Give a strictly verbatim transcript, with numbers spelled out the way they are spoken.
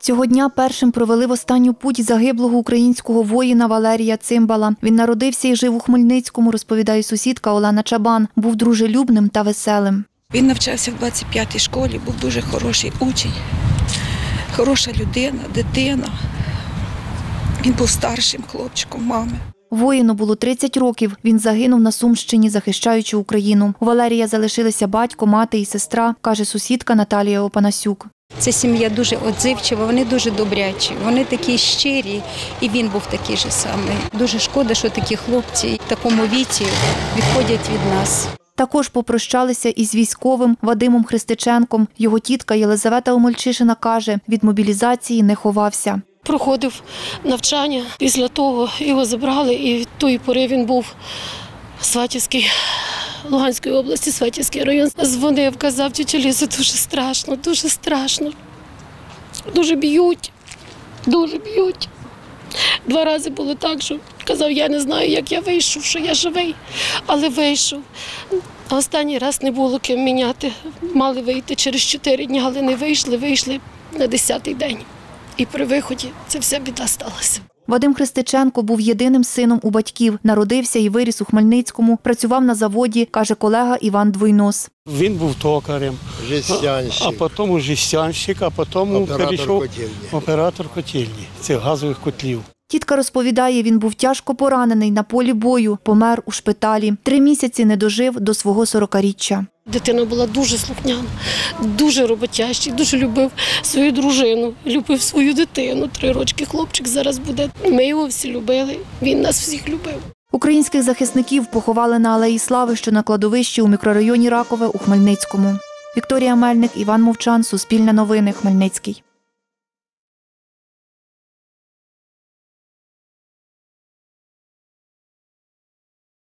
Цього дня першим провели в останню путь загиблого українського воїна Валерія Цимбала. Він народився і жив у Хмельницькому, розповідає сусідка Олена Чабан. Був дружелюбним та веселим. Він навчався в двадцять п'ятій школі, був дуже хороший учень, хороша людина, дитина. Він був старшим хлопчиком мами. Воїну було тридцять років. Він загинув на Сумщині, захищаючи Україну. У Валерія залишилися батько, мати і сестра, каже сусідка Наталія Опанасюк. Це сім'я дуже отзивчива, вони дуже добрячі, вони такі щирі, і він був такий же самий. Дуже шкода, що такі хлопці в такому віці відходять від нас. Також попрощалися із військовим Вадимом Христиченком. Його тітка Єлизавета Омельчишина каже, від мобілізації не ховався. Проходив навчання, після того його забрали, і від тої пори він був Сватівський, Луганської області, Сватівський район. Дзвонив, казав, тітя Ліза, дуже страшно, дуже страшно, дуже б'ють, дуже б'ють. Два рази було так, що казав, я не знаю, як я вийшов, що я живий, але вийшов. А останній раз не було ким міняти. Мали вийти через чотири дні, але не вийшли, вийшли на десятий день. І при виході ця вся біда сталася. Вадим Христиченко був єдиним сином у батьків. Народився і виріс у Хмельницькому, працював на заводі, каже колега Іван Двойнос. Він був токарем, а потім жестянщик, а потім оператор перейшов котельні. оператор котельні, цих газових котлів. Тітка розповідає, він був тяжко поранений на полі бою, помер у шпиталі. Три місяці не дожив до свого сорокаріччя. Дитина була дуже слухняна, дуже роботящий, дуже любив свою дружину, любив свою дитину. Три рочки хлопчик зараз буде. Ми його всі любили, він нас всіх любив. Українських захисників поховали на Алеї Слави, що на кладовищі у мікрорайоні Ракове у Хмельницькому. Вікторія Мельник, Іван Мовчан, Суспільне новини, Хмельницький.